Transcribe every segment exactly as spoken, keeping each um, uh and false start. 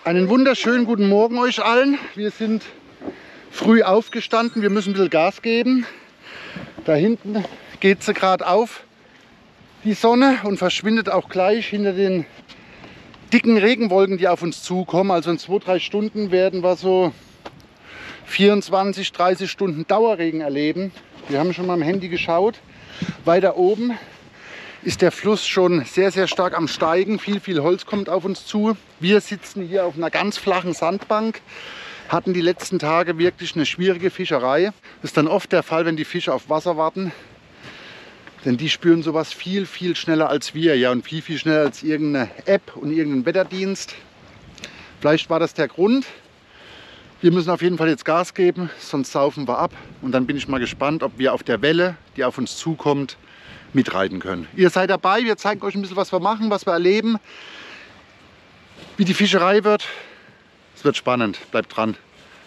Einen wunderschönen guten Morgen euch allen. Wir sind früh aufgestanden, wir müssen ein bisschen Gas geben. Da hinten geht sie gerade auf, die Sonne, und verschwindet auch gleich hinter den dicken Regenwolken, die auf uns zukommen. Also in zwei, drei Stunden werden wir so vierundzwanzig, dreißig Stunden Dauerregen erleben. Wir haben schon mal am Handy geschaut. Weiter oben ist der Fluss schon sehr, sehr stark am Steigen. Viel, viel Holz kommt auf uns zu. Wir sitzen hier auf einer ganz flachen Sandbank, hatten die letzten Tage wirklich eine schwierige Fischerei. Das ist dann oft der Fall, wenn die Fische auf Wasser warten. Denn die spüren sowas viel, viel schneller als wir. Ja, und viel, viel schneller als irgendeine App und irgendein Wetterdienst. Vielleicht war das der Grund. Wir müssen auf jeden Fall jetzt Gas geben, sonst saufen wir ab. Und dann bin ich mal gespannt, ob wir auf der Welle, die auf uns zukommt, mitreiten können. Ihr seid dabei, wir zeigen euch ein bisschen, was wir machen, was wir erleben, wie die Fischerei wird. Es wird spannend, bleibt dran.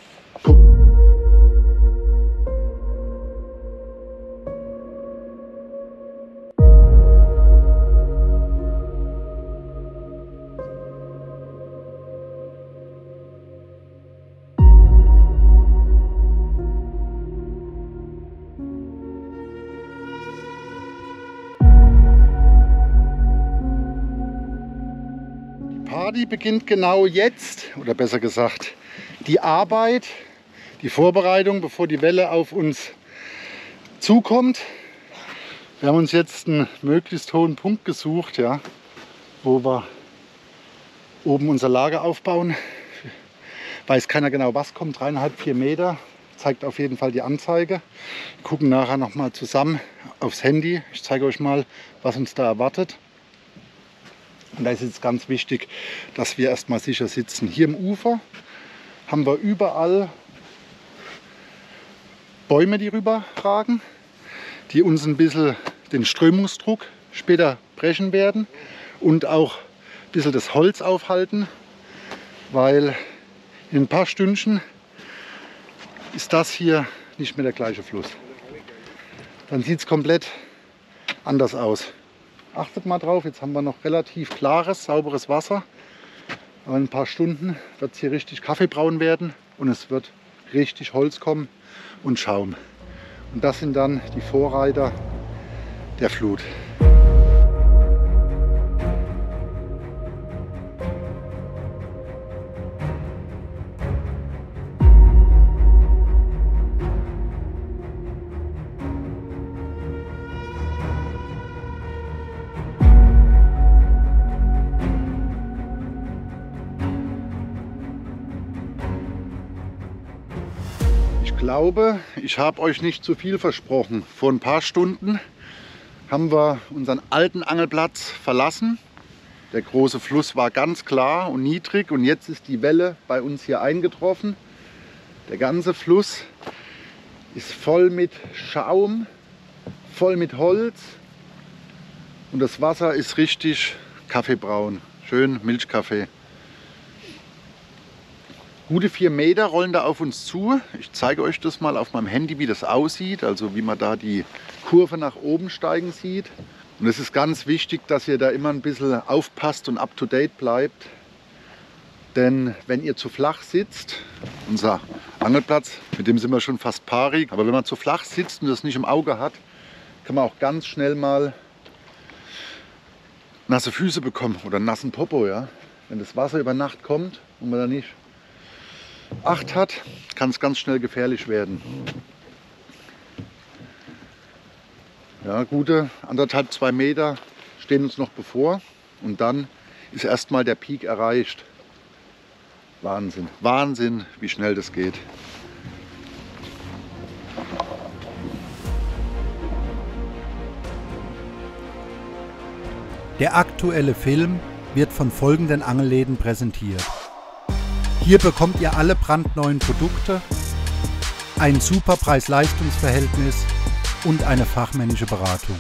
Die beginnt genau jetzt, oder besser gesagt die Arbeit, die Vorbereitung, bevor die Welle auf uns zukommt. Wir haben uns jetzt einen möglichst hohen Punkt gesucht, ja, wo wir oben unser Lager aufbauen. Weiß keiner genau, was kommt, dreieinhalb, vier Meter, zeigt auf jeden Fall die Anzeige. Wir gucken nachher noch mal zusammen aufs Handy. Ich zeige euch mal, was uns da erwartet. Und da ist jetzt ganz wichtig, dass wir erstmal sicher sitzen. Hier im Ufer haben wir überall Bäume, die rüberragen, die uns ein bisschen den Strömungsdruck später brechen werden und auch ein bisschen das Holz aufhalten, weil in ein paar Stündchen ist das hier nicht mehr der gleiche Fluss. Dann sieht es komplett anders aus. Achtet mal drauf, jetzt haben wir noch relativ klares, sauberes Wasser. Aber in ein paar Stunden wird es hier richtig kaffeebraun werden und es wird richtig Holz kommen und Schaum. Und das sind dann die Vorreiter der Flut. Ich glaube, ich habe euch nicht zu viel versprochen. Vor ein paar Stunden haben wir unseren alten Angelplatz verlassen. Der große Fluss war ganz klar und niedrig und jetzt ist die Welle bei uns hier eingetroffen. Der ganze Fluss ist voll mit Schaum, voll mit Holz und das Wasser ist richtig kaffeebraun, schön Milchkaffee. Gute vier Meter rollen da auf uns zu. Ich zeige euch das mal auf meinem Handy, wie das aussieht, also wie man da die Kurve nach oben steigen sieht. Und es ist ganz wichtig, dass ihr da immer ein bisschen aufpasst und up to date bleibt. Denn wenn ihr zu flach sitzt, unser Angelplatz, mit dem sind wir schon fast pari, aber wenn man zu flach sitzt und das nicht im Auge hat, kann man auch ganz schnell mal nasse Füße bekommen oder einen nassen Popo. Ja? Wenn das Wasser über Nacht kommt und man da nicht Acht hat, kann es ganz schnell gefährlich werden. Ja, gute anderthalb, zwei Meter stehen uns noch bevor und dann ist erstmal der Peak erreicht. Wahnsinn, Wahnsinn, wie schnell das geht. Der aktuelle Film wird von folgenden Angelläden präsentiert. Hier bekommt ihr alle brandneuen Produkte, ein super Preis-Leistungs-Verhältnis und eine fachmännische Beratung.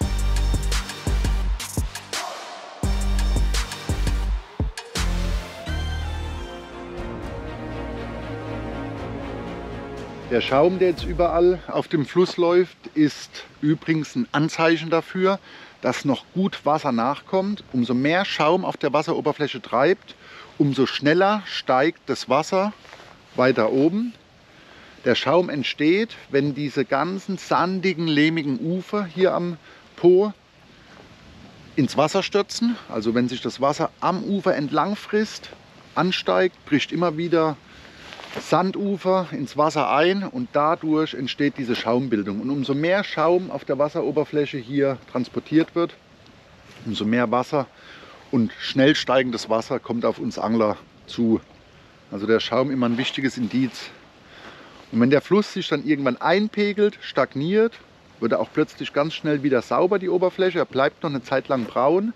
Der Schaum, der jetzt überall auf dem Fluss läuft, ist übrigens ein Anzeichen dafür, dass noch gut Wasser nachkommt. Umso mehr Schaum auf der Wasseroberfläche treibt, umso schneller steigt das Wasser weiter oben. Der Schaum entsteht, wenn diese ganzen sandigen, lehmigen Ufer hier am Po ins Wasser stürzen. Also wenn sich das Wasser am Ufer entlang frisst, ansteigt, bricht immer wieder Sandufer ins Wasser ein und dadurch entsteht diese Schaumbildung. Und umso mehr Schaum auf der Wasseroberfläche hier transportiert wird, umso mehr Wasser und schnell steigendes Wasser kommt auf uns Angler zu. Also der Schaum immer ein wichtiges Indiz. Und wenn der Fluss sich dann irgendwann einpegelt, stagniert, wird er auch plötzlich ganz schnell wieder sauber, die Oberfläche. Er bleibt noch eine Zeit lang braun.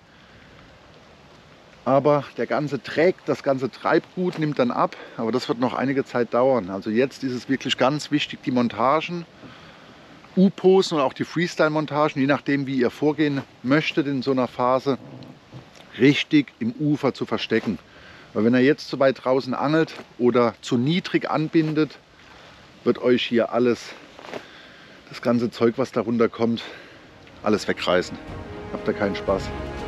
Aber der ganze Dreck, das ganze Treibgut nimmt dann ab. Aber das wird noch einige Zeit dauern. Also jetzt ist es wirklich ganz wichtig, die Montagen, U-Posen und auch die Freestyle-Montagen, je nachdem wie ihr vorgehen möchtet in so einer Phase, richtig im Ufer zu verstecken. Weil wenn ihr jetzt zu weit draußen angelt oder zu niedrig anbindet, wird euch hier alles, das ganze Zeug, was darunter kommt, alles wegreißen. Habt ihr keinen Spaß.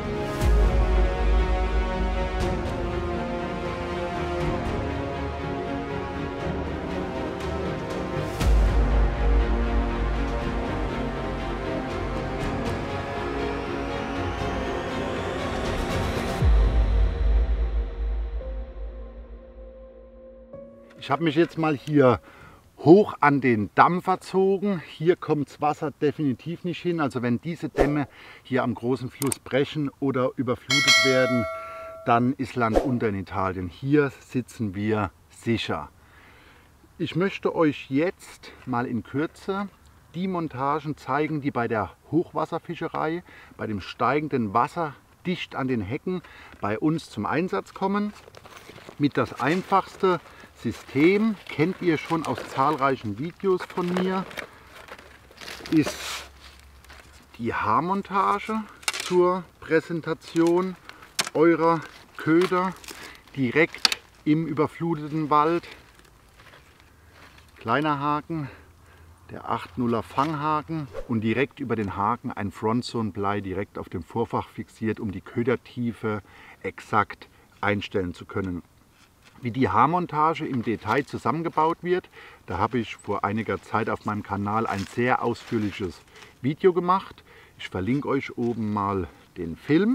Ich habe mich jetzt mal hier hoch an den Damm verzogen. Hier kommt das Wasser definitiv nicht hin. Also wenn diese Dämme hier am großen Fluss brechen oder überflutet werden, dann ist Land unter in Italien. Hier sitzen wir sicher. Ich möchte euch jetzt mal in Kürze die Montagen zeigen, die bei der Hochwasserfischerei, bei dem steigenden Wasser dicht an den Hecken bei uns zum Einsatz kommen. Mit das einfachste System, kennt ihr schon aus zahlreichen Videos von mir, ist die Haarmontage zur Präsentation eurer Köder direkt im überfluteten Wald. Kleiner Haken, der acht nuller Fanghaken und direkt über den Haken ein Frontzone-Blei direkt auf dem Vorfach fixiert, um die Ködertiefe exakt einstellen zu können. Wie die Haarmontage im Detail zusammengebaut wird, da habe ich vor einiger Zeit auf meinem Kanal ein sehr ausführliches Video gemacht. Ich verlinke euch oben mal den Film.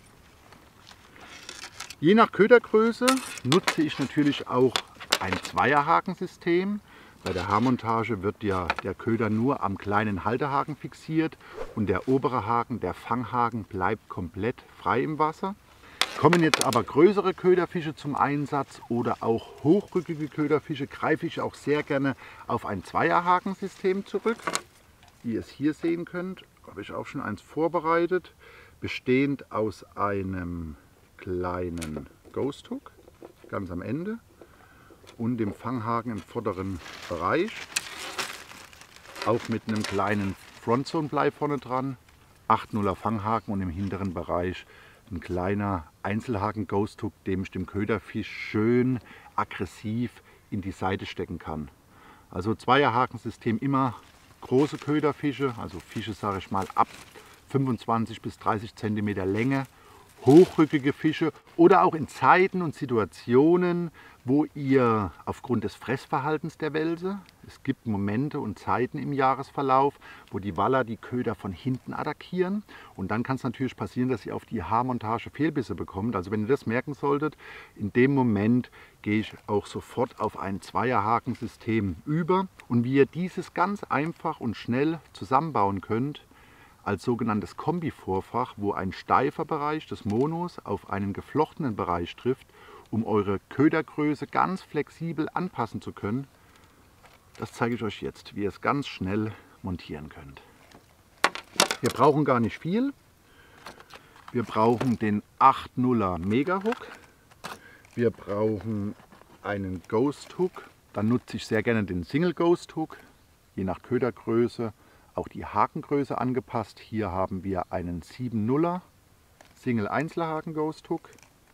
Je nach Ködergröße nutze ich natürlich auch ein Zweierhakensystem. Bei der Haarmontage wird ja der Köder nur am kleinen Haltehaken fixiert und der obere Haken, der Fanghaken, bleibt komplett frei im Wasser. Kommen jetzt aber größere Köderfische zum Einsatz oder auch hochrückige Köderfische, greife ich auch sehr gerne auf ein Zweierhakensystem zurück. Wie ihr es hier sehen könnt, habe ich auch schon eins vorbereitet, bestehend aus einem kleinen Ghost Hook, ganz am Ende, und dem Fanghaken im vorderen Bereich, auch mit einem kleinen Frontzone-Blei vorne dran, acht nuller Fanghaken und im hinteren Bereich ein kleiner Einzelhaken Ghost Hook, dem ich dem Köderfisch schön aggressiv in die Seite stecken kann. Also Zweierhakensystem, immer große Köderfische, also Fische sage ich mal ab fünfundzwanzig bis dreißig Zentimeter Länge, hochrückige Fische oder auch in Zeiten und Situationen, wo ihr aufgrund des Fressverhaltens der Welse, es gibt Momente und Zeiten im Jahresverlauf, wo die Waller die Köder von hinten attackieren, und dann kann es natürlich passieren, dass ihr auf die Haarmontage Fehlbisse bekommt. Also wenn ihr das merken solltet, in dem Moment gehe ich auch sofort auf ein Zweierhakensystem über, und wie ihr dieses ganz einfach und schnell zusammenbauen könnt, als sogenanntes Kombi-Vorfach, wo ein steifer Bereich des Monos auf einen geflochtenen Bereich trifft, um eure Ködergröße ganz flexibel anpassen zu können. Das zeige ich euch jetzt, wie ihr es ganz schnell montieren könnt. Wir brauchen gar nicht viel. Wir brauchen den acht nuller Mega Hook. Wir brauchen einen Ghost Hook. Dann nutze ich sehr gerne den Single Ghost Hook, je nach Ködergröße. Auch die Hakengröße angepasst. Hier haben wir einen sieben nuller Single Einzelhaken Ghost Hook.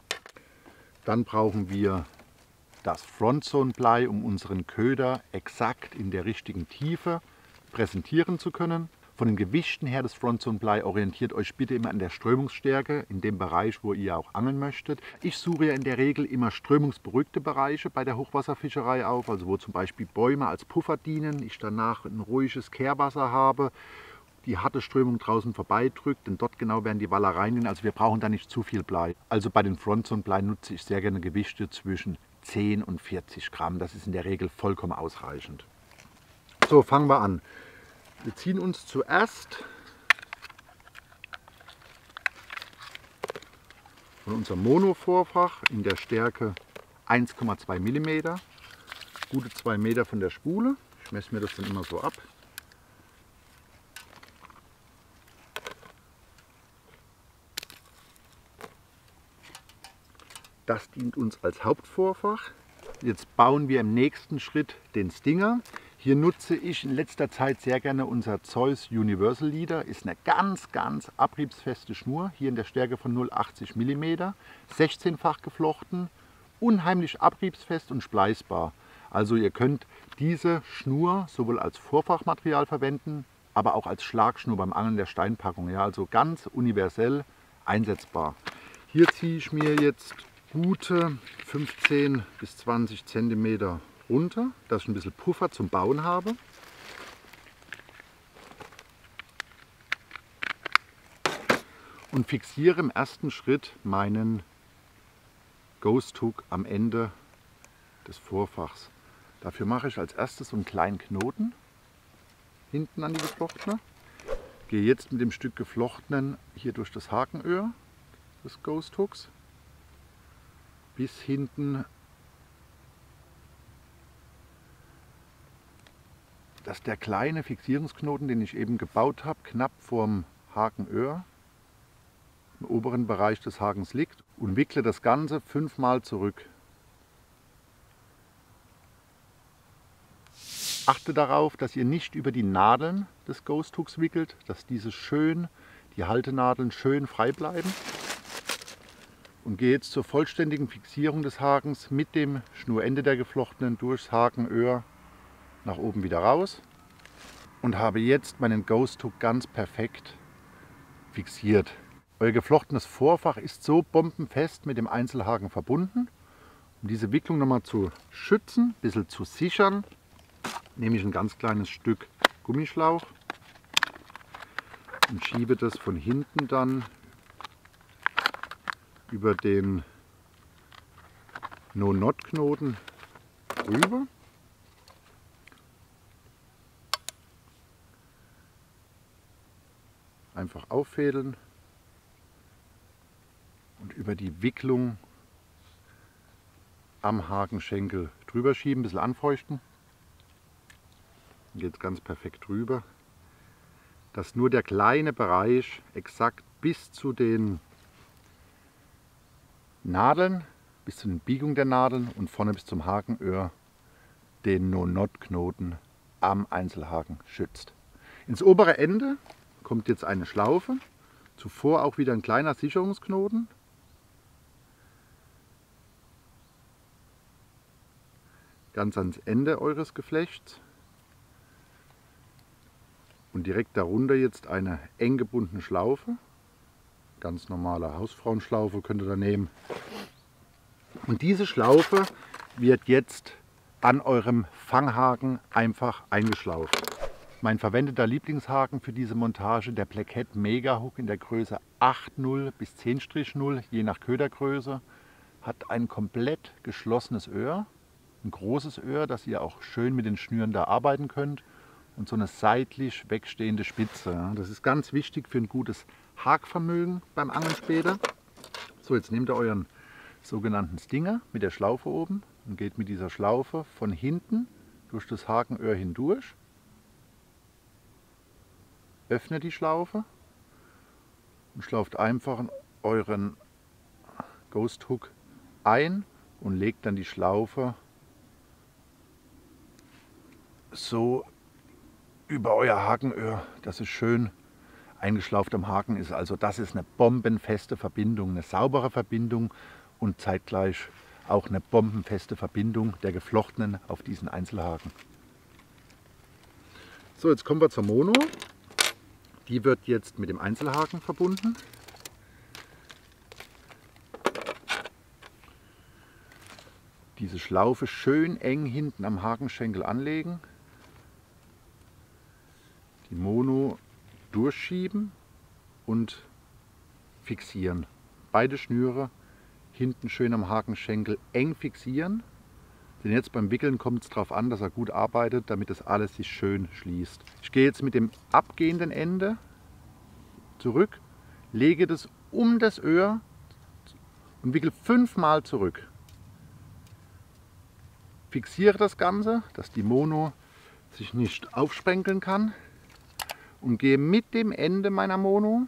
Dann brauchen wir das Frontzone Blei, um unseren Köder exakt in der richtigen Tiefe präsentieren zu können. Von den Gewichten her, das Frontzone-Blei, orientiert euch bitte immer an der Strömungsstärke, in dem Bereich, wo ihr auch angeln möchtet. Ich suche ja in der Regel immer strömungsberuhigte Bereiche bei der Hochwasserfischerei auf, also wo zum Beispiel Bäume als Puffer dienen, ich danach ein ruhiges Kehrwasser habe, die harte Strömung draußen vorbeidrückt, denn dort genau werden die Wallereien gehen, also wir brauchen da nicht zu viel Blei. Also bei den Frontzone-Blei nutze ich sehr gerne Gewichte zwischen zehn und vierzig Gramm, das ist in der Regel vollkommen ausreichend. So, fangen wir an. Wir ziehen uns zuerst von unserem Mono-Vorfach in der Stärke eins Komma zwei Millimeter, gute zwei Meter von der Spule. Ich messe mir das dann immer so ab. Das dient uns als Hauptvorfach. Jetzt bauen wir im nächsten Schritt den Stinger. Hier nutze ich in letzter Zeit sehr gerne unser Zeus Universal Leader. Ist eine ganz, ganz abriebsfeste Schnur, hier in der Stärke von null Komma achtzig Millimeter, sechzehnfach geflochten, unheimlich abriebsfest und spleißbar. Also ihr könnt diese Schnur sowohl als Vorfachmaterial verwenden, aber auch als Schlagschnur beim Angeln der Steinpackung. Ja, also ganz universell einsetzbar. Hier ziehe ich mir jetzt gute fünfzehn bis zwanzig Zentimeter runter, dass ich ein bisschen Puffer zum Bauen habe. Und fixiere im ersten Schritt meinen Ghost Hook am Ende des Vorfachs. Dafür mache ich als erstes so einen kleinen Knoten hinten an die geflochtene. Gehe jetzt mit dem Stück geflochtenen hier durch das Hakenöhr des Ghost Hooks bis hinten, dass der kleine Fixierungsknoten, den ich eben gebaut habe, knapp vorm Hakenöhr im oberen Bereich des Hakens liegt, und wickle das Ganze fünfmal zurück. Achte darauf, dass ihr nicht über die Nadeln des Ghost Hooks wickelt, dass diese schön, die Haltenadeln schön frei bleiben. Und gehe jetzt zur vollständigen Fixierung des Hakens mit dem Schnurende der geflochtenen durchs Hakenöhr nach oben wieder raus und habe jetzt meinen Ghost Hook ganz perfekt fixiert. Euer geflochtenes Vorfach ist so bombenfest mit dem Einzelhaken verbunden. Um diese Wicklung nochmal zu schützen, ein bisschen zu sichern, nehme ich ein ganz kleines Stück Gummischlauch und schiebe das von hinten dann über den No-Knot-Knoten rüber. Einfach auffädeln und über die Wicklung am Hakenschenkel drüber schieben, ein bisschen anfeuchten. Dann geht es ganz perfekt drüber, dass nur der kleine Bereich exakt bis zu den Nadeln, bis zu den Biegungen der Nadeln und vorne bis zum Hakenöhr den No-Knot-Knoten am Einzelhaken schützt. Ins obere Ende kommt jetzt eine Schlaufe, zuvor auch wieder ein kleiner Sicherungsknoten. Ganz ans Ende eures Geflechts. Und direkt darunter jetzt eine eng gebundene Schlaufe. Ganz normale Hausfrauenschlaufe könnt ihr da nehmen. Und diese Schlaufe wird jetzt an eurem Fanghaken einfach eingeschlauft. Mein verwendeter Lieblingshaken für diese Montage, der Blackhead Mega Hook in der Größe acht null bis zehn null, je nach Ködergröße, hat ein komplett geschlossenes Öhr, ein großes Öhr, dass ihr auch schön mit den Schnüren da arbeiten könnt, und so eine seitlich wegstehende Spitze. Das ist ganz wichtig für ein gutes Hakvermögen beim Angeln später. So, jetzt nehmt ihr euren sogenannten Stinger mit der Schlaufe oben und geht mit dieser Schlaufe von hinten durch das Hakenöhr hindurch. Öffnet die Schlaufe und schlauft einfach euren Ghost Hook ein und legt dann die Schlaufe so über euer Hakenöhr, dass es schön eingeschlauft am Haken ist. Also das ist eine bombenfeste Verbindung, eine saubere Verbindung und zeitgleich auch eine bombenfeste Verbindung der geflochtenen auf diesen Einzelhaken. So, jetzt kommen wir zur Mono. Die wird jetzt mit dem Einzelhaken verbunden. Diese Schlaufe schön eng hinten am Hakenschenkel anlegen. Die Mono durchschieben und fixieren. Beide Schnüre hinten schön am Hakenschenkel eng fixieren. Denn jetzt beim Wickeln kommt es darauf an, dass er gut arbeitet, damit das alles sich schön schließt. Ich gehe jetzt mit dem abgehenden Ende zurück, lege das um das Öhr und wickel fünfmal zurück. Fixiere das Ganze, dass die Mono sich nicht aufsprenkeln kann und gehe mit dem Ende meiner Mono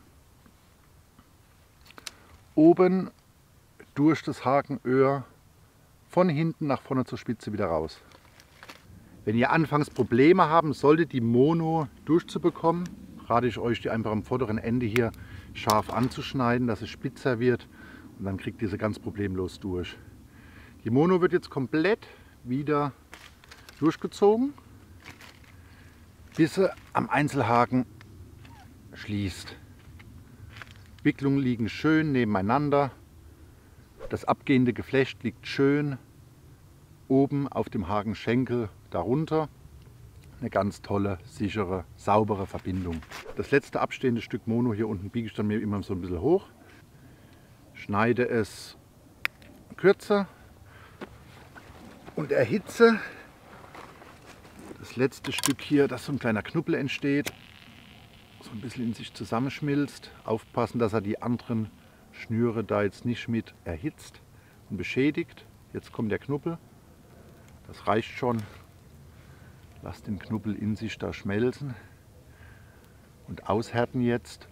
oben durch das Hakenöhr von hinten nach vorne zur Spitze wieder raus. Wenn ihr anfangs Probleme haben solltet, die Mono durchzubekommen, rate ich euch, die einfach am vorderen Ende hier scharf anzuschneiden, dass es spitzer wird und dann kriegt ihr sie ganz problemlos durch. Die Mono wird jetzt komplett wieder durchgezogen, bis sie am Einzelhaken schließt. Wicklungen liegen schön nebeneinander. Das abgehende Geflecht liegt schön oben auf dem Hakenschenkel darunter. Eine ganz tolle, sichere, saubere Verbindung. Das letzte abstehende Stück Mono hier unten biege ich dann mir immer so ein bisschen hoch. Schneide es kürzer und erhitze das letzte Stück hier, dass so ein kleiner Knubbel entsteht, so ein bisschen in sich zusammenschmilzt. Aufpassen, dass er die anderen Schnüre da jetzt nicht mit erhitzt und beschädigt. Jetzt kommt der Knubbel. Das reicht schon. Lasst den Knubbel in sich da schmelzen und aushärten jetzt.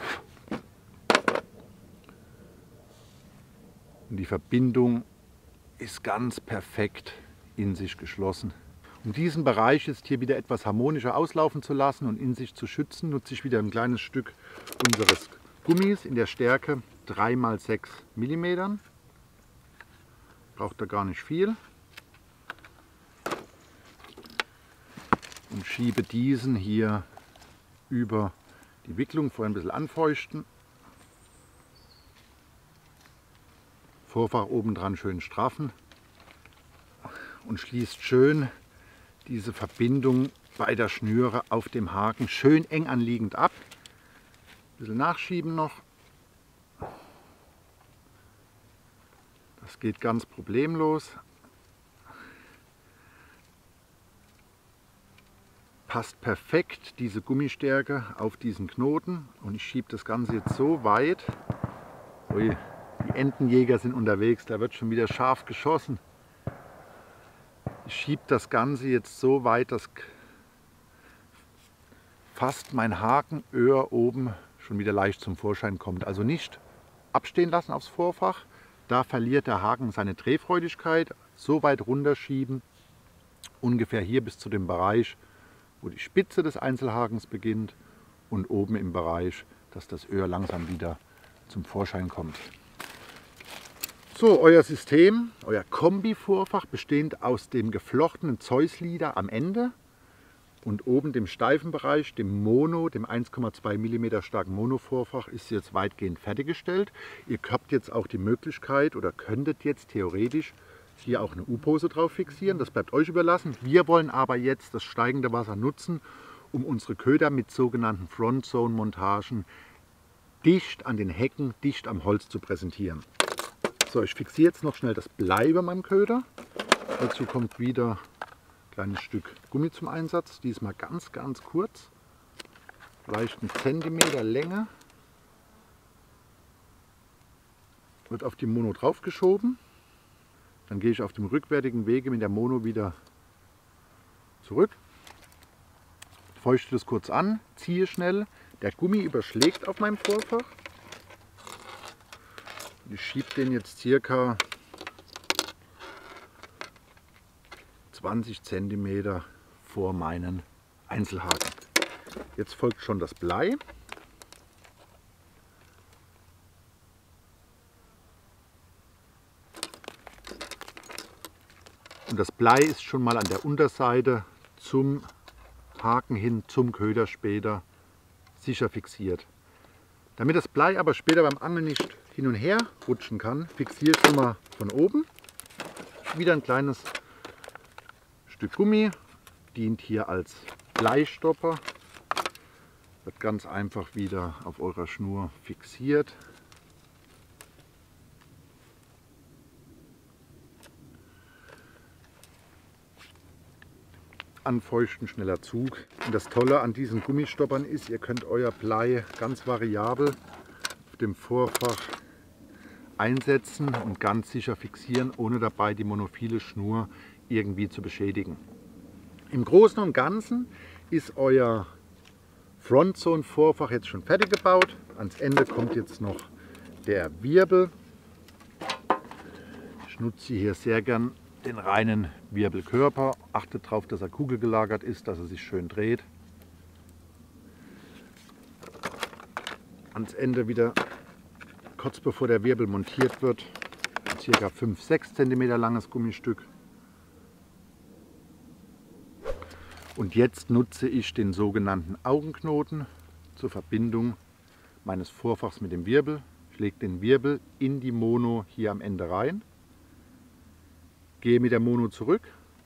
Und die Verbindung ist ganz perfekt in sich geschlossen. Um diesen Bereich jetzt hier wieder etwas harmonischer auslaufen zu lassen und in sich zu schützen, nutze ich wieder ein kleines Stück unseres Gummis in der Stärke drei mal sechs Millimeter. Braucht da gar nicht viel. Und schiebe diesen hier über die Wicklung, vorher ein bisschen anfeuchten. Vorfach obendran schön straffen und schließt schön diese Verbindung beider Schnüre auf dem Haken schön eng anliegend ab. Ein bisschen nachschieben noch. Das geht ganz problemlos. Passt perfekt diese Gummistärke auf diesen Knoten und ich schiebe das Ganze jetzt so weit. Ui, die Entenjäger sind unterwegs, da wird schon wieder scharf geschossen. Ich schiebe das Ganze jetzt so weit, dass fast mein Hakenöhr oben schon wieder leicht zum Vorschein kommt. Also nicht abstehen lassen aufs Vorfach, da verliert der Haken seine Drehfreudigkeit. So weit runterschieben, ungefähr hier bis zu dem Bereich, wo die Spitze des Einzelhakens beginnt und oben im Bereich, dass das Öhr langsam wieder zum Vorschein kommt. So, euer System, euer Kombi-Vorfach bestehend aus dem geflochtenen Zeuslieder am Ende und oben dem steifen Bereich, dem Mono, dem eins Komma zwei Millimeter starken Mono-Vorfach, ist jetzt weitgehend fertiggestellt. Ihr habt jetzt auch die Möglichkeit oder könntet jetzt theoretisch hier auch eine U-Pose drauf fixieren, das bleibt euch überlassen. Wir wollen aber jetzt das steigende Wasser nutzen, um unsere Köder mit sogenannten Front-Zone-Montagen dicht an den Hecken, dicht am Holz zu präsentieren. So, ich fixiere jetzt noch schnell das Blei über meinem Köder. Dazu kommt wieder ein kleines Stück Gummi zum Einsatz, diesmal ganz, ganz kurz, vielleicht einen Zentimeter Länge. Wird auf die Mono drauf geschoben. Dann gehe ich auf dem rückwärtigen Wege mit der Mono wieder zurück, feuchte das kurz an, ziehe schnell, der Gummi überschlägt auf meinem Vorfach. Ich schiebe den jetzt circa zwanzig Zentimeter vor meinen Einzelhaken. Jetzt folgt schon das Blei. Und das Blei ist schon mal an der Unterseite zum Haken hin, zum Köder später sicher fixiert. Damit das Blei aber später beim Angeln nicht hin und her rutschen kann, fixiere ich schon mal von oben. Wieder ein kleines Stück Gummi, dient hier als Bleistopper. Wird ganz einfach wieder auf eurer Schnur fixiert. Anfeuchten, schneller Zug. Und das Tolle an diesen Gummistoppern ist, ihr könnt euer Blei ganz variabel auf dem Vorfach einsetzen und ganz sicher fixieren, ohne dabei die monophile Schnur irgendwie zu beschädigen. Im Großen und Ganzen ist euer Frontzone-Vorfach jetzt schon fertig gebaut. Ans Ende kommt jetzt noch der Wirbel. Ich nutze hier sehr gern den reinen Wirbelkörper. Achtet darauf, dass er kugelgelagert ist, dass er sich schön dreht. Ans Ende wieder, kurz bevor der Wirbel montiert wird, ein ca. fünf bis sechs Zentimeter langes Gummistück. Und jetzt nutze ich den sogenannten Augenknoten zur Verbindung meines Vorfachs mit dem Wirbel. Ich lege den Wirbel in die Mono hier am Ende rein, gehe mit der Mono zurück,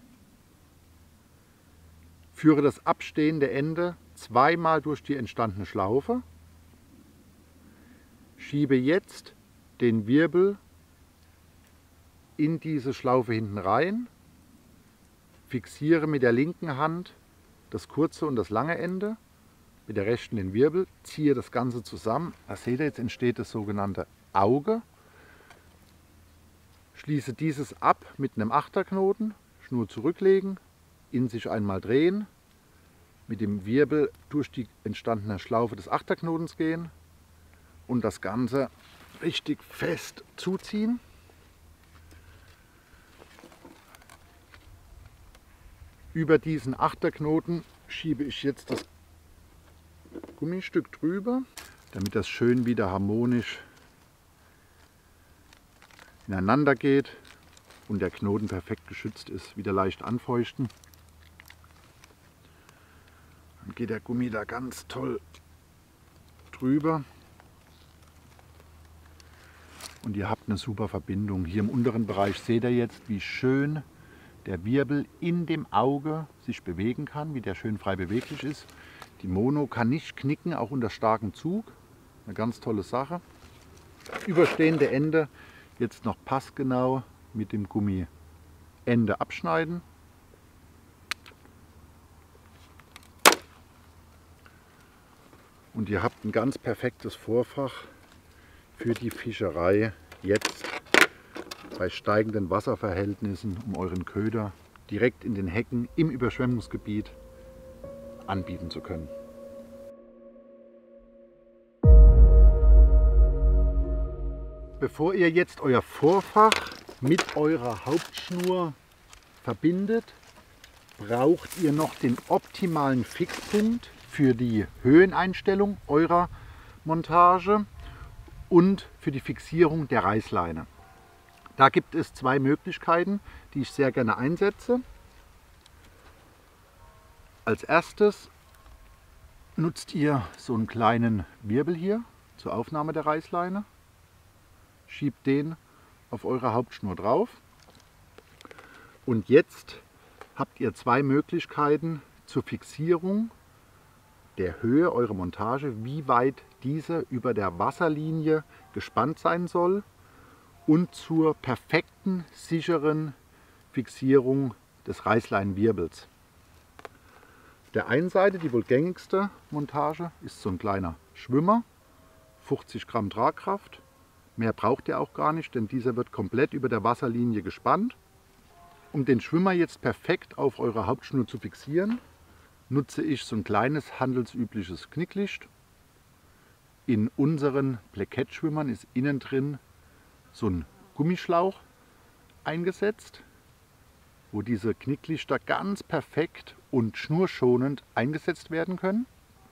führe das abstehende Ende zweimal durch die entstandene Schlaufe, schiebe jetzt den Wirbel in diese Schlaufe hinten rein, fixiere mit der linken Hand das kurze und das lange Ende, mit der rechten den Wirbel, ziehe das Ganze zusammen. Da seht ihr, jetzt entsteht das sogenannte Auge. Schließe dieses ab mit einem Achterknoten, Schnur zurücklegen, in sich einmal drehen, mit dem Wirbel durch die entstandene Schlaufe des Achterknotens gehen und das Ganze richtig fest zuziehen. Über diesen Achterknoten schiebe ich jetzt das Gummistück drüber, damit das schön wieder harmonisch ineinander geht und der Knoten perfekt geschützt ist. Wieder leicht anfeuchten. Dann geht der Gummi da ganz toll drüber. Und ihr habt eine super Verbindung. Hier im unteren Bereich seht ihr jetzt, wie schön der Wirbel in dem Auge sich bewegen kann, wie der schön frei beweglich ist. Die Mono kann nicht knicken, auch unter starkem Zug. Eine ganz tolle Sache. Das überstehende Ende jetzt noch passgenau mit dem Gummiende abschneiden. Und ihr habt ein ganz perfektes Vorfach für die Fischerei jetzt bei steigenden Wasserverhältnissen, um euren Köder direkt in den Hecken im Überschwemmungsgebiet anbieten zu können. Bevor ihr jetzt euer Vorfach mit eurer Hauptschnur verbindet, braucht ihr noch den optimalen Fixpunkt für die Höheneinstellung eurer Montage und für die Fixierung der Reißleine. Da gibt es zwei Möglichkeiten, die ich sehr gerne einsetze. Als erstes nutzt ihr so einen kleinen Wirbel hier zur Aufnahme der Reißleine. Schiebt den auf eure Hauptschnur drauf. Und jetzt habt ihr zwei Möglichkeiten zur Fixierung der Höhe eurer Montage, wie weit diese über der Wasserlinie gespannt sein soll, und zur perfekten, sicheren Fixierung des Reißleinenwirbels. Auf der einen Seite, die wohl gängigste Montage, ist so ein kleiner Schwimmer, fünfzig Gramm Tragkraft. Mehr braucht ihr auch gar nicht, denn dieser wird komplett über der Wasserlinie gespannt. Um den Schwimmer jetzt perfekt auf eurer Hauptschnur zu fixieren, nutze ich so ein kleines handelsübliches Knicklicht. In unseren Plakettschwimmern ist innen drin so ein Gummischlauch eingesetzt, wo diese Knicklichter ganz perfekt und schnurschonend eingesetzt werden können.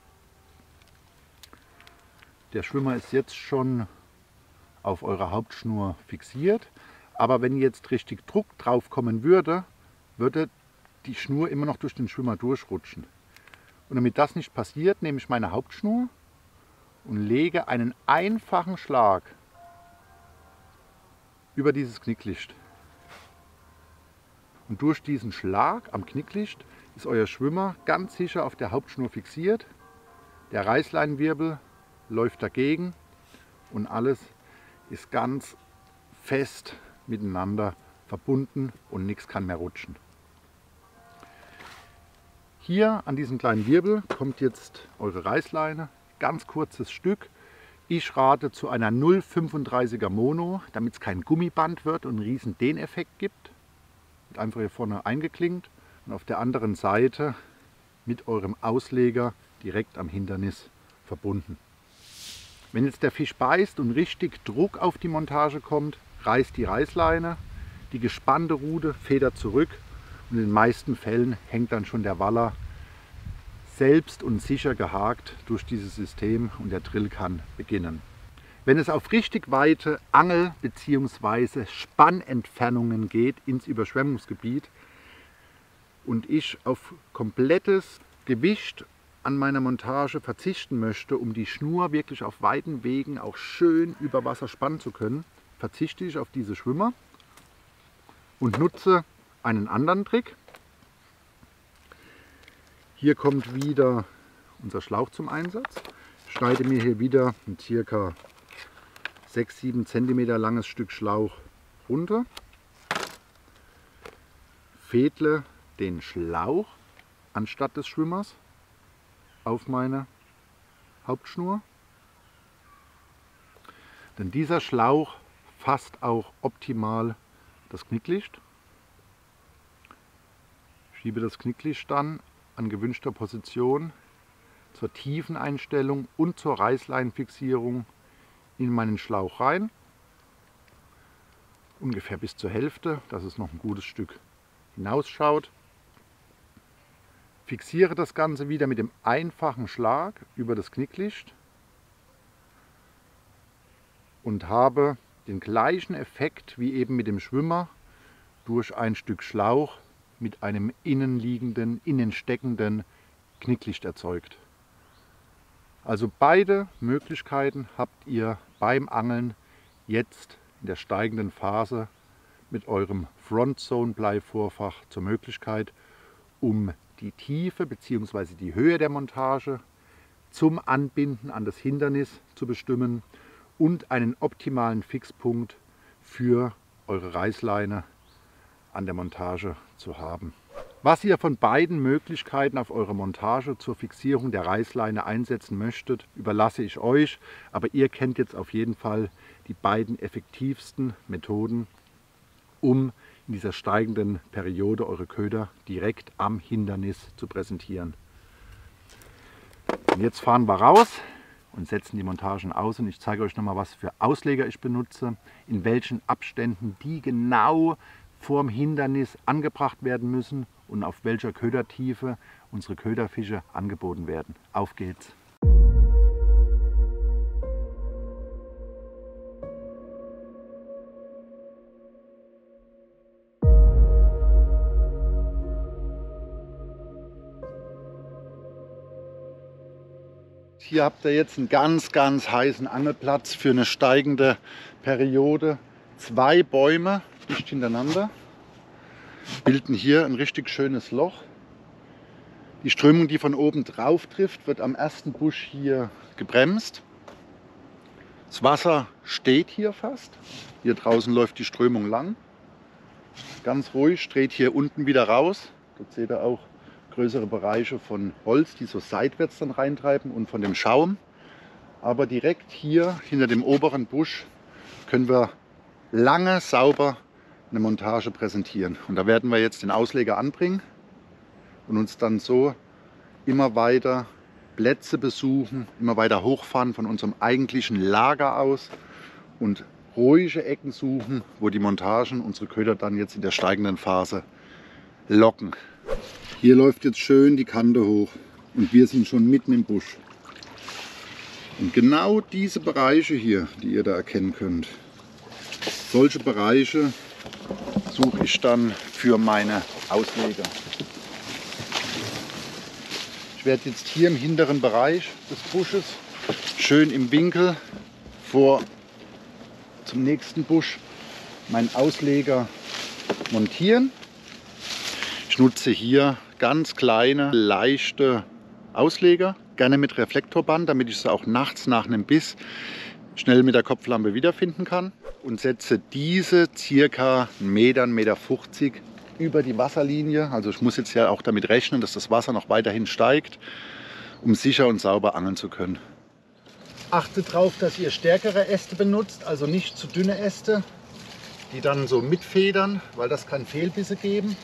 Der Schwimmer ist jetzt schon auf eurer Hauptschnur fixiert, aber wenn jetzt richtig Druck drauf kommen würde, würde die Schnur immer noch durch den Schwimmer durchrutschen. Und damit das nicht passiert, nehme ich meine Hauptschnur und lege einen einfachen Schlag über dieses Knicklicht. Und durch diesen Schlag am Knicklicht ist euer Schwimmer ganz sicher auf der Hauptschnur fixiert. Der Reißleinenwirbel läuft dagegen und alles ist ganz fest miteinander verbunden und nichts kann mehr rutschen. Hier an diesem kleinen Wirbel kommt jetzt eure Reißleine, ganz kurzes Stück. Ich rate zu einer null Komma fünfunddreißiger Mono, damit es kein Gummiband wird und einen riesen Dehneffekt gibt. Wird einfach hier vorne eingeklinkt und auf der anderen Seite mit eurem Ausleger direkt am Hindernis verbunden. Wenn jetzt der Fisch beißt und richtig Druck auf die Montage kommt, reißt die Reißleine, die gespannte Rute federt zurück und in den meisten Fällen hängt dann schon der Waller selbst und sicher gehakt durch dieses System und der Drill kann beginnen. Wenn es auf richtig weite Angel- bzw. Spannentfernungen geht ins Überschwemmungsgebiet und ich auf komplettes Gewicht an meiner Montage verzichten möchte, um die Schnur wirklich auf weiten Wegen auch schön über Wasser spannen zu können, verzichte ich auf diese Schwimmer und nutze einen anderen Trick. Hier kommt wieder unser Schlauch zum Einsatz. Ich schneide mir hier wieder ein ca. sechs bis sieben Zentimeter langes Stück Schlauch runter, fädle den Schlauch anstatt des Schwimmers auf meine Hauptschnur. Denn dieser Schlauch fasst auch optimal das Knicklicht. Schiebe das Knicklicht dann an gewünschter Position zur Tiefeneinstellung und zur Reißleinenfixierung in meinen Schlauch rein. Ungefähr bis zur Hälfte, dass es noch ein gutes Stück hinausschaut. Fixiere das Ganze wieder mit dem einfachen Schlag über das Knicklicht und habe den gleichen Effekt wie eben mit dem Schwimmer durch ein Stück Schlauch mit einem innenliegenden, innensteckenden Knicklicht erzeugt. Also beide Möglichkeiten habt ihr beim Angeln jetzt in der steigenden Phase mit eurem Front Zone Bleivorfach zur Möglichkeit, um die Tiefe bzw. die Höhe der Montage zum Anbinden an das Hindernis zu bestimmen und einen optimalen Fixpunkt für eure Reißleine an der Montage zu haben. Was ihr von beiden Möglichkeiten auf eure Montage zur Fixierung der Reißleine einsetzen möchtet, überlasse ich euch, aber ihr kennt jetzt auf jeden Fall die beiden effektivsten Methoden, um in dieser steigenden Periode eure Köder direkt am Hindernis zu präsentieren. Und jetzt fahren wir raus und setzen die Montagen aus und ich zeige euch nochmal, was für Ausleger ich benutze, in welchen Abständen die genau vorm Hindernis angebracht werden müssen und auf welcher Ködertiefe unsere Köderfische angeboten werden. Auf geht's! Hier habt ihr jetzt einen ganz, ganz heißen Angelplatz für eine steigende Periode. Zwei Bäume dicht hintereinander bilden hier ein richtig schönes Loch. Die Strömung, die von oben drauf trifft, wird am ersten Busch hier gebremst. Das Wasser steht hier fast. Hier draußen läuft die Strömung lang. Ganz ruhig, dreht hier unten wieder raus. Dort seht ihr auch größere Bereiche von Holz, die so seitwärts dann reintreiben und von dem Schaum. Aber direkt hier hinter dem oberen Busch können wir lange sauber eine Montage präsentieren. Und da werden wir jetzt den Ausleger anbringen und uns dann so immer weiter Plätze besuchen, immer weiter hochfahren von unserem eigentlichen Lager aus und ruhige Ecken suchen, wo die Montagen unsere Köder dann jetzt in der steigenden Phase locken. Hier läuft jetzt schön die Kante hoch und wir sind schon mitten im Busch. Und genau diese Bereiche hier, die ihr da erkennen könnt, solche Bereiche suche ich dann für meine Ausleger. Ich Ich werde jetzt hier im hinteren Bereich des Busches, schön im Winkel vor zum nächsten Busch, meinen Ausleger montieren. Ich nutze hier ganz kleine, leichte Ausleger, gerne mit Reflektorband, damit ich es auch nachts nach einem Biss schnell mit der Kopflampe wiederfinden kann. Und setze diese circa einen Meter, einen Meter fünfzig über die Wasserlinie. Also ich muss jetzt ja auch damit rechnen, dass das Wasser noch weiterhin steigt, um sicher und sauber angeln zu können. Achtet darauf, dass ihr stärkere Äste benutzt, also nicht zu dünne Äste, die dann so mitfedern, weil das kann Fehlbisse geben.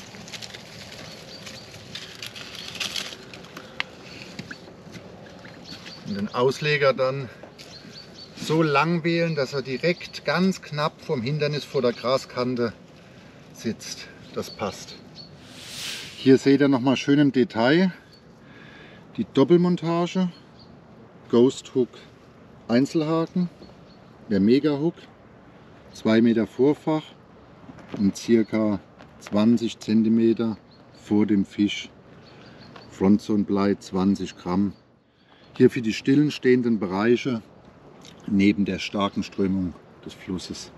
Und den Ausleger dann so lang wählen, dass er direkt ganz knapp vom Hindernis vor der Graskante sitzt. Das passt. Hier seht ihr noch mal schön im Detail die Doppelmontage, Ghost Hook Einzelhaken, der Mega Hook, zwei Meter Vorfach und circa zwanzig Zentimeter vor dem Fisch. Frontzone Blei zwanzig Gramm. Hier für die stillen stehenden Bereiche neben der starken Strömung des Flusses.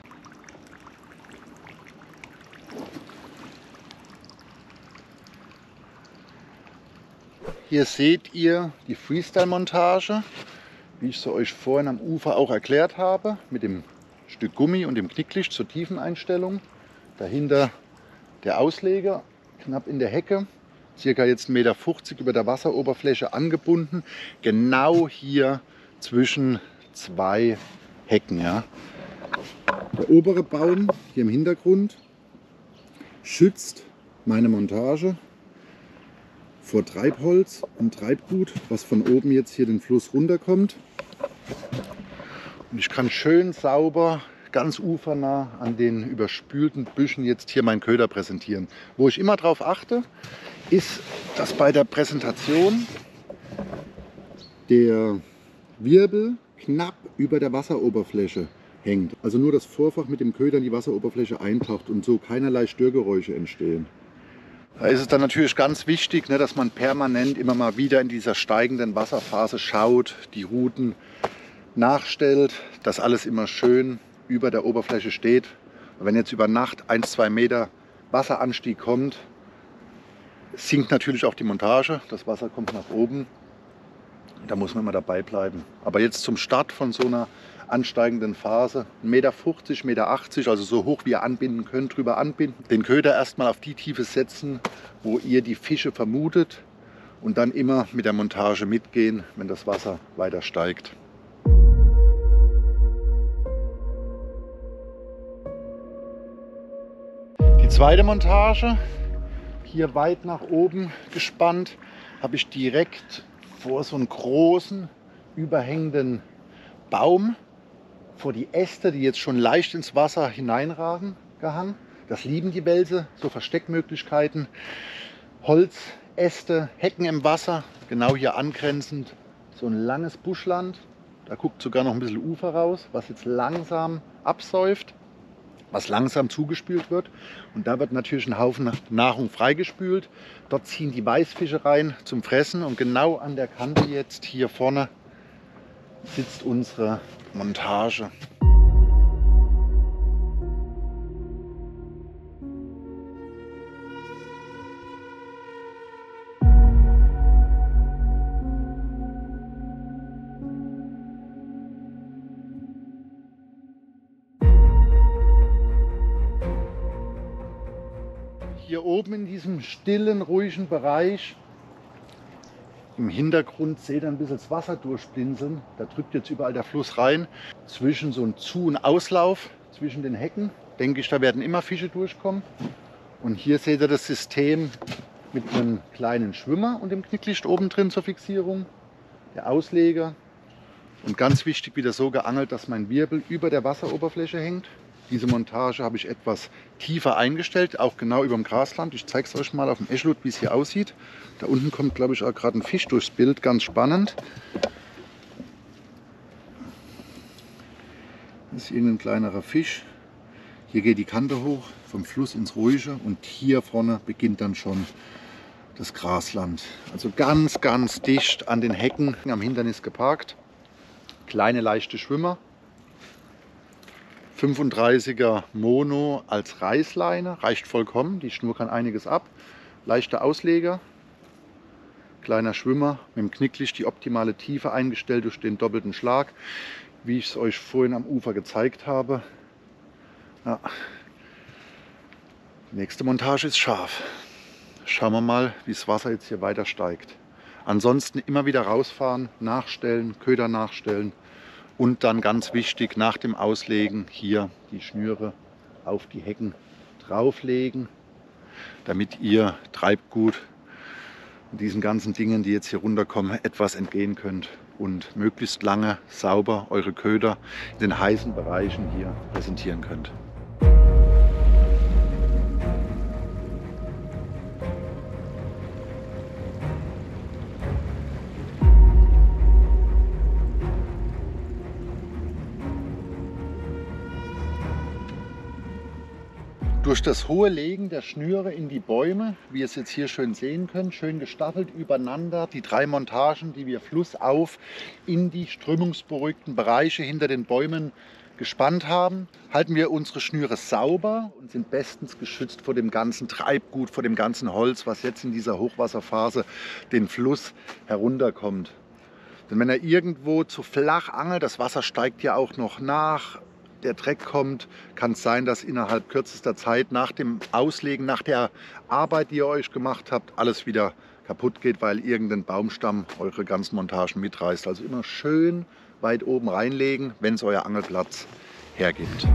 Hier seht ihr die Freestyle-Montage, wie ich sie euch vorhin am Ufer auch erklärt habe, mit dem Stück Gummi und dem Knicklicht zur Tiefeneinstellung. Dahinter der Ausleger, knapp in der Hecke, circa jetzt einen Meter fünfzig über der Wasseroberfläche angebunden, genau hier zwischen zwei Hecken. Ja. Der obere Baum hier im Hintergrund schützt meine Montage vor Treibholz und Treibgut, was von oben jetzt hier den Fluss runterkommt. Und ich kann schön sauber, ganz ufernah an den überspülten Büschen jetzt hier meinen Köder präsentieren. Wo ich immer darauf achte, ist, dass bei der Präsentation der Wirbel knapp über der Wasseroberfläche hängt. Also nur das Vorfach mit dem Köder in die Wasseroberfläche eintaucht und so keinerlei Störgeräusche entstehen. Da ist es dann natürlich ganz wichtig, ne, dass man permanent immer mal wieder in dieser steigenden Wasserphase schaut, die Routen nachstellt, dass alles immer schön über der Oberfläche steht. Und wenn jetzt über Nacht ein, zwei Meter Wasseranstieg kommt, sinkt natürlich auch die Montage. Das Wasser kommt nach oben. Da muss man immer dabei bleiben. Aber jetzt zum Start von so einer ansteigenden Phase, ein Meter fünfzig, ein Meter achtzig, also so hoch wie ihr anbinden könnt, drüber anbinden. Den Köder erstmal auf die Tiefe setzen, wo ihr die Fische vermutet und dann immer mit der Montage mitgehen, wenn das Wasser weiter steigt. Die zweite Montage, hier weit nach oben gespannt, habe ich direkt vor so einen großen, überhängenden Baum, vor die Äste, die jetzt schon leicht ins Wasser hineinragen, gehangen. Das lieben die Welse, so Versteckmöglichkeiten. Holz, Äste, Hecken im Wasser, genau hier angrenzend so ein langes Buschland. Da guckt sogar noch ein bisschen Ufer raus, was jetzt langsam absäuft, was langsam zugespült wird. Und da wird natürlich ein Haufen Nahrung freigespült. Dort ziehen die Weißfische rein zum Fressen. Und genau an der Kante jetzt hier vorne sitzt unsere Montage. Hier oben in diesem stillen, ruhigen Bereich, im Hintergrund seht ihr ein bisschen das Wasser durchblinzeln. Da drückt jetzt überall der Fluss rein. Zwischen so ein Zu- und Auslauf, zwischen den Hecken, denke ich, da werden immer Fische durchkommen. Und hier seht ihr das System mit einem kleinen Schwimmer und dem Knicklicht oben drin zur Fixierung. Der Ausleger. Und ganz wichtig, wieder so geangelt, dass mein Wirbel über der Wasseroberfläche hängt. Diese Montage habe ich etwas tiefer eingestellt, auch genau über dem Grasland. Ich zeige es euch mal auf dem Eschlot, wie es hier aussieht. Da unten kommt, glaube ich, auch gerade ein Fisch durchs Bild, ganz spannend. Das ist irgendein kleinerer Fisch. Hier geht die Kante hoch, vom Fluss ins Ruhige und hier vorne beginnt dann schon das Grasland. Also ganz, ganz dicht an den Hecken am Hindernis geparkt. Kleine, leichte Schwimmer. fünfunddreißiger Mono als Reißleine, reicht vollkommen. Die Schnur kann einiges ab. Leichter Ausleger. Kleiner Schwimmer mit dem Knicklicht, die optimale Tiefe eingestellt durch den doppelten Schlag, wie ich es euch vorhin am Ufer gezeigt habe. Ja. Die nächste Montage ist scharf. Schauen wir mal, wie das Wasser jetzt hier weiter steigt. Ansonsten immer wieder rausfahren, nachstellen, Köder nachstellen und dann ganz wichtig nach dem Auslegen hier die Schnüre auf die Hecken drauflegen, damit ihr Treibgut und diesen ganzen Dingen, die jetzt hier runterkommen, etwas entgehen könnt und möglichst lange sauber eure Köder in den heißen Bereichen hier präsentieren könnt. Durch das hohe Legen der Schnüre in die Bäume, wie ihr es jetzt hier schön sehen könnt, schön gestaffelt übereinander, die drei Montagen, die wir flussauf in die strömungsberuhigten Bereiche hinter den Bäumen gespannt haben, halten wir unsere Schnüre sauber und sind bestens geschützt vor dem ganzen Treibgut, vor dem ganzen Holz, was jetzt in dieser Hochwasserphase den Fluss herunterkommt. Denn wenn er irgendwo zu flach angelt, das Wasser steigt ja auch noch nach, der Dreck kommt, kann es sein, dass innerhalb kürzester Zeit nach dem Auslegen, nach der Arbeit, die ihr euch gemacht habt, alles wieder kaputt geht, weil irgendein Baumstamm eure ganzen Montagen mitreißt. Also immer schön weit oben reinlegen, wenn es euer Angelplatz hergibt.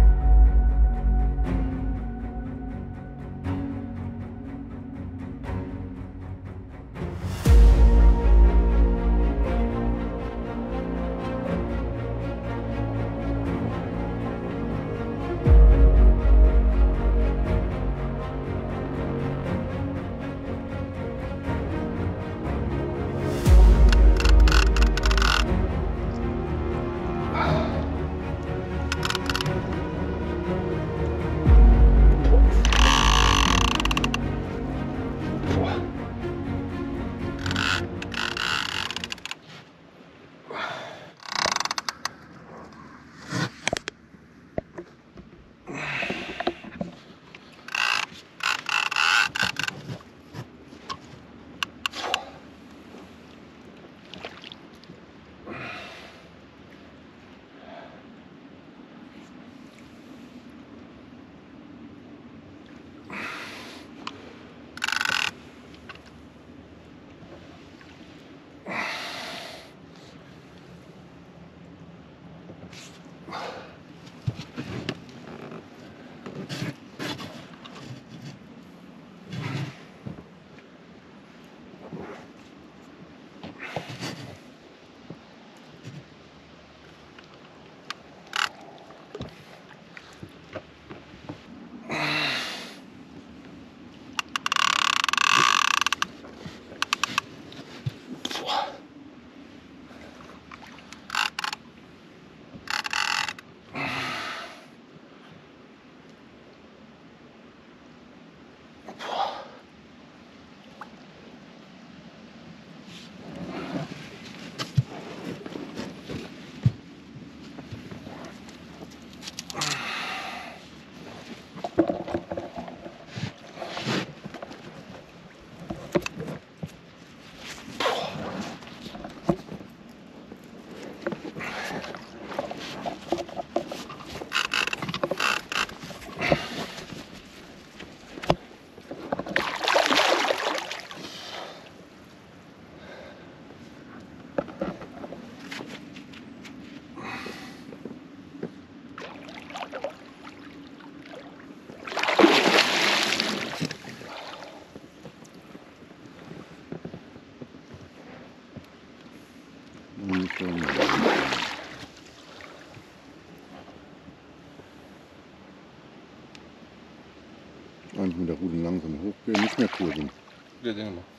Eigentlich mit der Rute langsam hochgehen, nicht mehr kurbeln. Ja, denke mal.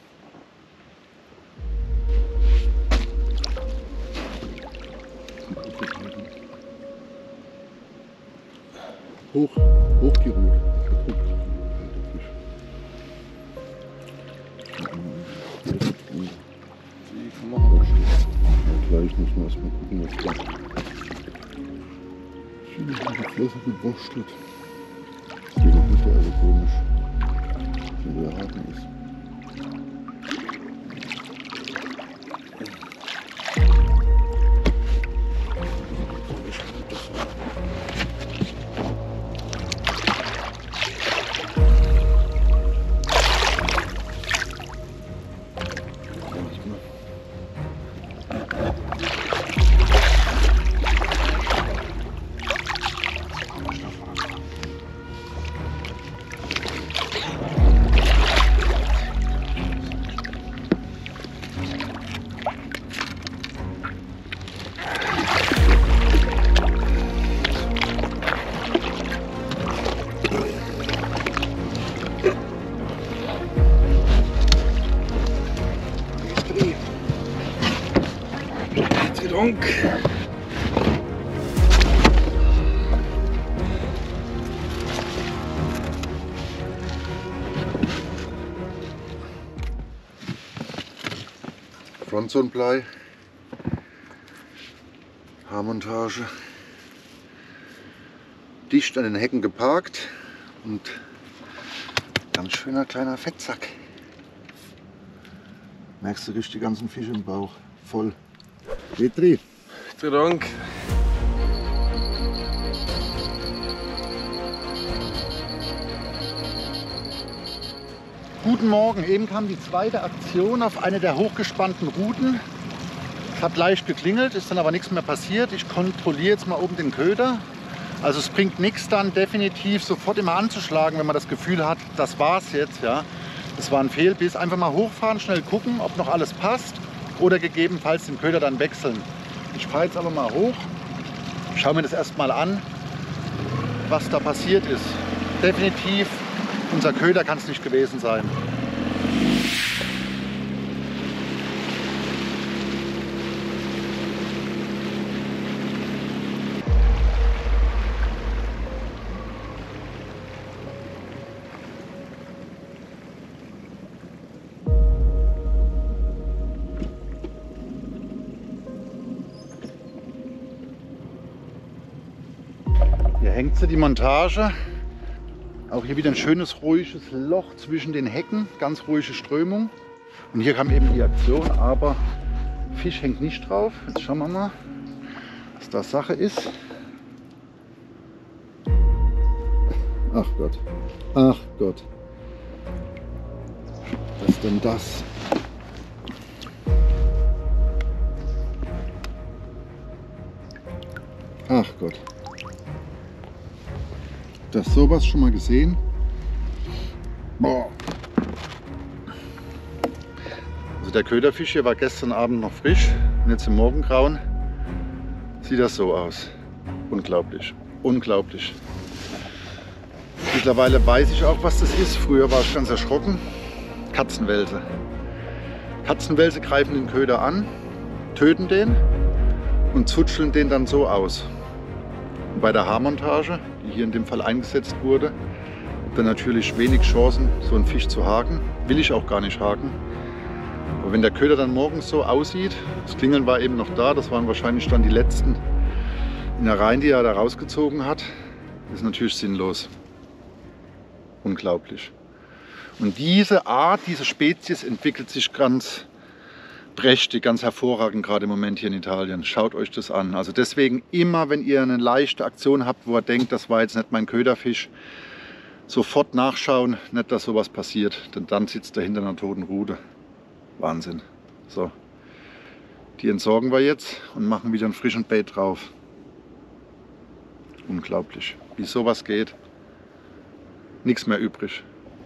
Hoch, hoch die Rute. ich muss mal erstmal gucken, was da schön auf die Flosse gebastelt. Das geht doch nicht, also komisch, wie der Haken ist. Frontzone-Blei, Haarmontage, dicht an den Hecken geparkt und ganz schöner kleiner Fettsack. Merkst du richtig die ganzen Fische im Bauch, voll. Petri. Vielen Dank. Guten Morgen, eben kam die zweite Aktion auf eine der hochgespannten Routen. Es hat leicht geklingelt, ist dann aber nichts mehr passiert. Ich kontrolliere jetzt mal oben den Köder. Also es bringt nichts dann definitiv sofort immer anzuschlagen, wenn man das Gefühl hat, das war's jetzt. Ja. Das war ein Fehlbiss. Einfach mal hochfahren, schnell gucken, ob noch alles passt oder gegebenenfalls den Köder dann wechseln. Ich fahre jetzt aber mal hoch, schaue mir das erstmal an, was da passiert ist. Definitiv, unser Köder kann es nicht gewesen sein. Hier hängt sie, die Montage. Auch hier wieder ein schönes, ruhiges Loch zwischen den Hecken, ganz ruhige Strömung. Und hier kam eben die Aktion, aber Fisch hängt nicht drauf. Jetzt schauen wir mal, was da Sache ist. Ach Gott, ach Gott. Was ist denn das? Ach Gott. Das sowas schon mal gesehen? Boah. Also der Köderfisch hier war gestern Abend noch frisch und jetzt im Morgengrauen sieht das so aus. Unglaublich, unglaublich. Mittlerweile weiß ich auch, was das ist. Früher war ich ganz erschrocken. Katzenwelse. Katzenwelse greifen den Köder an, töten den und zutscheln den dann so aus. Und bei der Haarmontage, die hier in dem Fall eingesetzt wurde, hat er natürlich wenig Chancen, so einen Fisch zu haken. Will ich auch gar nicht haken. Aber wenn der Köder dann morgens so aussieht, das Klingeln war eben noch da, das waren wahrscheinlich dann die letzten Innereien, die er da rausgezogen hat, ist natürlich sinnlos. Unglaublich. Und diese Art, diese Spezies entwickelt sich ganz prächtig, ganz hervorragend, gerade im Moment hier in Italien. Schaut euch das an. Also deswegen immer, wenn ihr eine leichte Aktion habt, wo ihr denkt, das war jetzt nicht mein Köderfisch, sofort nachschauen, nicht, dass sowas passiert, denn dann sitzt er hinter einer toten Rute. Wahnsinn. So, die entsorgen wir jetzt und machen wieder ein frischen Bait drauf. Unglaublich, wie sowas geht. Nichts mehr übrig.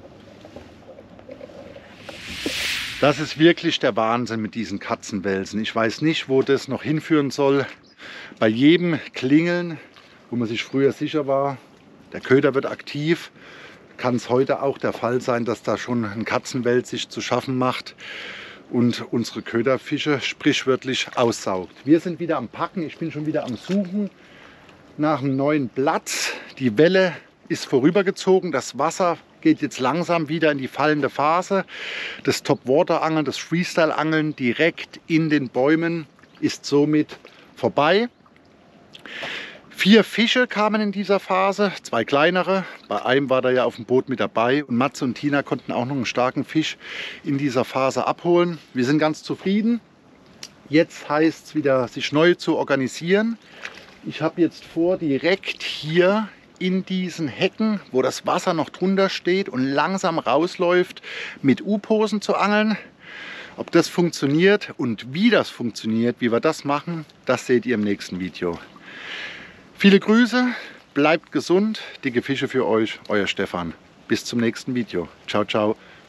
Das ist wirklich der Wahnsinn mit diesen Katzenwelsen. Ich weiß nicht, wo das noch hinführen soll. Bei jedem Klingeln, wo man sich früher sicher war, der Köder wird aktiv, kann es heute auch der Fall sein, dass da schon ein Katzenwels sich zu schaffen macht und unsere Köderfische sprichwörtlich aussaugt. Wir sind wieder am Packen, ich bin schon wieder am Suchen nach einem neuen Platz. Die Welle ist vorübergezogen, das Wasser geht jetzt langsam wieder in die fallende Phase. Das Top-Water-Angeln, das Freestyle-Angeln direkt in den Bäumen ist somit vorbei. Vier Fische kamen in dieser Phase, zwei kleinere. Bei einem war der ja auf dem Boot mit dabei. Und Matze und Tina konnten auch noch einen starken Fisch in dieser Phase abholen. Wir sind ganz zufrieden. Jetzt heißt es wieder, sich neu zu organisieren. Ich habe jetzt vor, direkt hier in diesen Hecken, wo das Wasser noch drunter steht und langsam rausläuft, mit U-Posen zu angeln. Ob das funktioniert und wie das funktioniert, wie wir das machen, das seht ihr im nächsten Video. Viele Grüße, bleibt gesund, dicke Fische für euch, euer Stefan. Bis zum nächsten Video. Ciao, ciao.